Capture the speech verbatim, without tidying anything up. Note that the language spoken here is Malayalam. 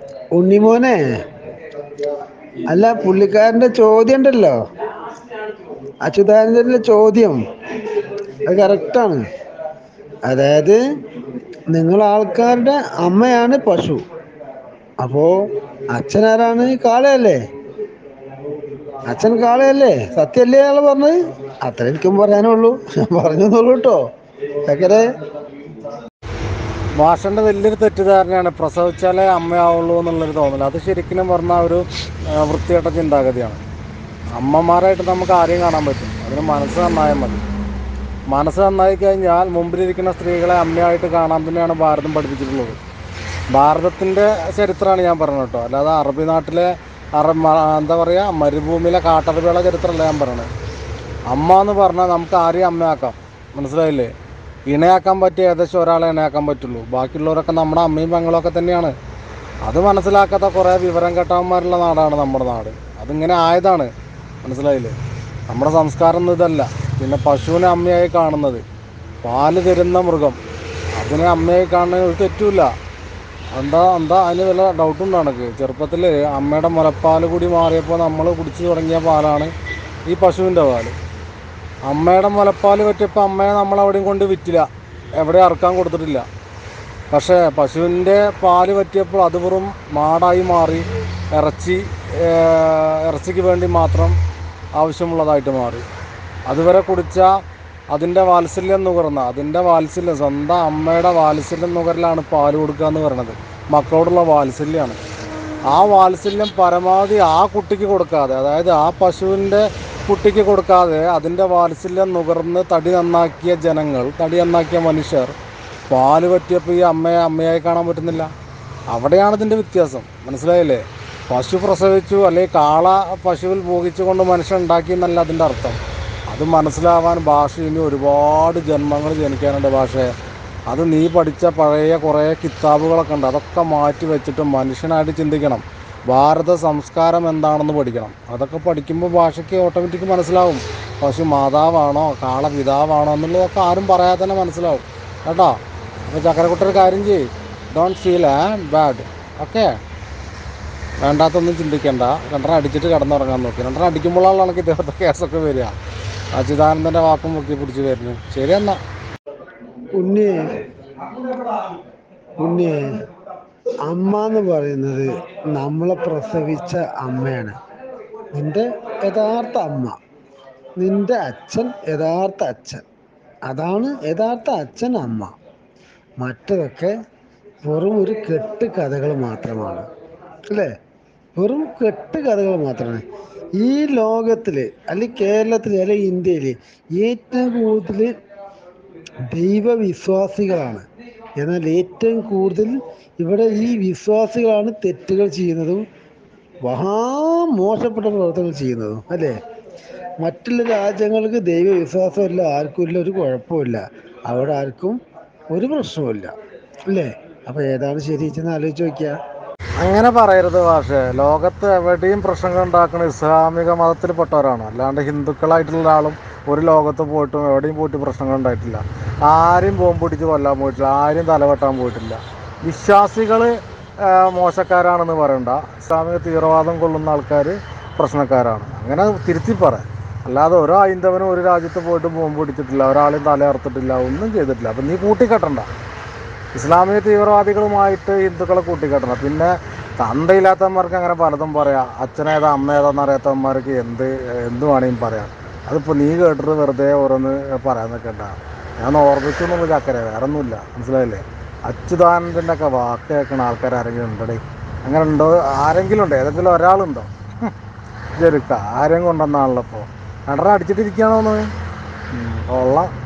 ഉണ്ണിമോനെ, അല്ല പുള്ളിക്കാരന്റെ ചോദ്യം ഉണ്ടല്ലോ, അച്യുതാനന്ദന്റെ ചോദ്യം അത് കറക്റ്റാണ്. അതായത് നിങ്ങൾ ആൾക്കാരുടെ അമ്മയാണ് പശു, അപ്പോ അച്ഛനാരാണ്? കാളയല്ലേ? അച്ഛൻ കാളയല്ലേ? സത്യല്ലേ അയാള് പറഞ്ഞത്? അത്ര എനിക്കും പറയാനുള്ളൂ, ഞാൻ പറഞ്ഞെന്നുള്ളൂ കേട്ടോ. ചക്കരെ ഭാഷൻ്റെ വലിയൊരു തെറ്റിദ്ധാരണയാണ് പ്രസവിച്ചാലേ അമ്മയാവുള്ളൂ എന്നുള്ളൊരു തോന്നൽ. അത് ശരിക്കും പറഞ്ഞാൽ ഒരു വൃത്തികെട്ട ചിന്താഗതിയാണ്. അമ്മമാരായിട്ട് നമുക്ക് ആരെയും കാണാൻ പറ്റും, അതിന് മനസ്സ് നന്നായാൽ മതി. മനസ്സ് നന്നായി കഴിഞ്ഞാൽ മുമ്പിലിരിക്കുന്ന സ്ത്രീകളെ അമ്മയായിട്ട് കാണാൻ തന്നെയാണ് ഭാരതം പഠിപ്പിച്ചിട്ടുള്ളത്. ഭാരതത്തിൻ്റെ ചരിത്രമാണ് ഞാൻ പറഞ്ഞത് കേട്ടോ, അല്ലാതെ അറബി നാട്ടിലെ അറ എന്താ പറയുക മരുഭൂമിയിലെ കാട്ടറബികളുടെ ചരിത്രമല്ല ഞാൻ പറയണത്. അമ്മ എന്ന് പറഞ്ഞാൽ നമുക്ക് ആരെയും അമ്മയാക്കാം, മനസ്സിലായില്ലേ? ഇണയാക്കാൻ പറ്റിയ ഏകദേശം ഒരാളെ ഇണയാക്കാൻ പറ്റുള്ളൂ, ബാക്കിയുള്ളവരൊക്കെ നമ്മുടെ അമ്മയും പെങ്ങളൊക്കെ തന്നെയാണ്. അത് മനസ്സിലാക്കാത്ത കുറേ വിവരം കെട്ടവന്മാരുള്ള നാടാണ് നമ്മുടെ നാട്. അതിങ്ങനെ ആയതാണ്, മനസ്സിലായില്ലേ? നമ്മുടെ സംസ്കാരം ഒന്നും ഇതല്ല. പിന്നെ പശുവിനെ അമ്മയായി കാണുന്നത്, പാല് തരുന്ന മൃഗം, അതിനെ അമ്മയായി കാണുന്നതിന് ഒരു തെറ്റുമില്ല. എന്താ എന്താ അതിന് വല്ല ഡൗട്ടുണ്ടോ എനിക്ക്? ചെറുപ്പത്തിൽ അമ്മയുടെ മുലപ്പാൽ കൂടി മാറിയപ്പോൾ നമ്മൾ കുടിച്ചു തുടങ്ങിയ പാലാണ് ഈ പശുവിൻ്റെ പാല്. അമ്മയുടെ മുലപ്പാൽ പറ്റിയപ്പോൾ അമ്മയെ നമ്മളെവിടെയും കൊണ്ട് വിറ്റില്ല, എവിടെ അറക്കാൻ കൊടുത്തിട്ടില്ല. പക്ഷേ പശുവിൻ്റെ പാല് പറ്റിയപ്പോൾ അത് വെറും മാടായി മാറി, ഇറച്ചി ഇറച്ചിക്ക് വേണ്ടി മാത്രം ആവശ്യമുള്ളതായിട്ട് മാറി. അതുവരെ കുടിച്ച അതിൻ്റെ വാത്സല്യം നുകർന്ന, അതിൻ്റെ വാത്സല്യം സ്വന്തം അമ്മയുടെ വാത്സല്യം നുകരലാണ് പാല് കൊടുക്കുക എന്ന് പറയുന്നത്. മക്കളോടുള്ള വാത്സല്യമാണ്. ആ വാത്സല്യം പരമാവധി ആ കുട്ടിക്ക് കൊടുക്കാതെ, അതായത് ആ പശുവിൻ്റെ കുട്ടിക്ക് കൊടുക്കാതെ അതിൻ്റെ വാത്സല്യം നുകർന്ന് തടി നന്നാക്കിയ ജനങ്ങൾ, തടി നന്നാക്കിയ മനുഷ്യർ പാല് പറ്റിയപ്പോൾ ഈ അമ്മയെ അമ്മയായി കാണാൻ പറ്റുന്നില്ല. അവിടെയാണ് ഇതിൻ്റെ വ്യത്യാസം, മനസ്സിലായില്ലേ? പശു പ്രസവിച്ചു അല്ലെങ്കിൽ കാള പശുവിൽ ഭോഗിച്ചുകൊണ്ട് മനുഷ്യൻ ഉണ്ടാക്കി എന്നല്ല അതിൻ്റെ അർത്ഥം. അത് മനസ്സിലാവാൻ ഭാഷ ഇനി ഒരുപാട് ജന്മങ്ങൾ ജനിക്കാനുണ്ട്. ഭാഷയെ അത് നീ പഠിച്ച പഴയ കുറേ കിതാബുകളൊക്കെ ഉണ്ട്, അതൊക്കെ മാറ്റി വെച്ചിട്ട് മനുഷ്യനായിട്ട് ചിന്തിക്കണം. ഭാരത സംസ്കാരം എന്താണെന്ന് പഠിക്കണം. അതൊക്കെ പഠിക്കുമ്പോൾ ഭാഷയ്ക്ക് ഓട്ടോമാറ്റിക് മനസ്സിലാവും പശു മാതാവാണോ കാള പിതാവാണോ എന്നുള്ളതൊക്കെ ആരും പറയാതെ തന്നെ മനസ്സിലാവും കേട്ടോ. അപ്പോൾ ചക്കരക്കുട്ടൊരു കാര്യം ചെയ്യ്, don't feel a bad, okay? വേണ്ടാത്തൊന്നും ചിന്തിക്കേണ്ട. രണ്ടെണ്ണം അടിച്ചിട്ട് കിടന്നുറങ്ങാൻ നോക്കി. രണ്ടെണ്ണം അടിക്കുമ്പോഴാണ് എനിക്ക് ഇദ്ദേഹത്തെ കേസൊക്കെ വരിക. അച്യുതാനന്ദൻ്റെ വാക്കും മുക്കി പിടിച്ച് വരുന്നു. ശരി എന്നാ. ഉണ്ണിയെ ഉണ്ണിയെ അമ്മ എന്ന് പറയുന്നത് നമ്മളെ പ്രസവിച്ച അമ്മയാണ്, നിന്റെ യഥാർത്ഥ അമ്മ. നിന്റെ അച്ഛൻ യഥാർത്ഥ അച്ഛൻ, അതാണ് യഥാർത്ഥ അച്ഛൻ അമ്മ. മറ്റതൊക്കെ വെറും ഒരു കെട്ട് കഥകൾ മാത്രമാണ്, അല്ലേ? വെറും കെട്ട് കഥകൾ മാത്രമാണ്. ഈ ലോകത്തിൽ അല്ലെങ്കിൽ കേരളത്തിൽ അല്ലെങ്കിൽ ഇന്ത്യയിൽ ഏറ്റവും കൂടുതൽ ദൈവവിശ്വാസികളാണ്. എന്നാൽ ഏറ്റവും കൂടുതൽ ഇവിടെ ഈ വിശ്വാസികളാണ് തെറ്റുകൾ ചെയ്യുന്നതും മഹാ മോശപ്പെട്ട പ്രവർത്തനങ്ങൾ ചെയ്യുന്നതും, അല്ലേ? മറ്റുള്ള രാജ്യങ്ങൾക്ക് ദൈവവിശ്വാസമില്ല, ആർക്കുമില്ല, ഒരു കുഴപ്പമില്ല, അവിടെ ആർക്കും ഒരു പ്രശ്നവുമില്ല, അല്ലേ? അപ്പോൾ ഏതാണ് ശരി എന്ന് ആലോചിച്ച് നോക്കിയാ. അങ്ങനെ പറയരുത് ഭാഷേ. ലോകത്ത് എവിടെയും പ്രശ്നങ്ങൾ ഉണ്ടാക്കുന്ന ഇസ്ലാമിക മതത്തിൽപ്പെട്ടവരാണ്, അല്ലാണ്ട് ഹിന്ദുക്കളായിട്ടുള്ള ഒരാളും ഒരു ലോകത്ത് പോയിട്ടും എവിടെയും പോയിട്ട് പ്രശ്നങ്ങൾ ഉണ്ടായിട്ടില്ല. ആരും ബോംബ് പിടിച്ച് കൊല്ലാൻ പോയിട്ടില്ല, ആരും തലവെട്ടാൻ പോയിട്ടില്ല. വിശ്വാസികൾ മോശക്കാരാണെന്ന് പറയണ്ട, ഇസ്ലാമിക തീവ്രവാദം കൊള്ളുന്ന ആൾക്കാർ പ്രശ്നക്കാരാണ്, അങ്ങനെ തിരുത്തി പറയാം. അല്ലാതെ ഓരോ ഹൈന്ദവനും ഒരു രാജ്യത്ത് പോയിട്ട് ബോംബ് പിടിച്ചിട്ടില്ല, ഒരാളെയും തലയർത്തിട്ടില്ല, ഒന്നും ചെയ്തിട്ടില്ല. അപ്പം നീ കൂട്ടിക്കെട്ടണ്ട. ഇസ്ലാമിക തീവ്രവാദികളുമായിട്ട് ഹിന്ദുക്കളെ കൂട്ടിക്കെട്ടണം. പിന്നെ തന്തയില്ലാത്തവന്മാർക്ക് അങ്ങനെ പലതും പറയാം, അച്ഛനേതാ അമ്മയേതാന്ന് അറിയാത്തവന്മാർക്ക് എന്ത് എന്ത് വേണമെങ്കിലും പറയാം. അതിപ്പോൾ നീ കേട്ടിട്ട് വെറുതെ ഓരോന്ന് പറയാൻ നിൽക്കണ്ട. ഞാൻ ഓർമ്മിച്ചൊന്നും ചക്കര, വേറെ ഒന്നുമില്ല, മനസ്സിലായില്ലേ? അച്യുതാനന്ദൻ്റെ ഒക്കെ വാക്ക് കേൾക്കുന്ന ആൾക്കാർ ആരെങ്കിലും ഉണ്ടടേ? അങ്ങനെ ഉണ്ടോ? ആരെങ്കിലും ഉണ്ടോ? ഏതെങ്കിലും ഒരാളുണ്ടോ? ചെറുക്ക ആരെയും കൊണ്ടുവന്നാണല്ലോ. ഇപ്പോൾ രണ്ടെണ്ണം അടിച്ചിട്ടിരിക്കുകയാണോന്ന് കൊള്ളാം.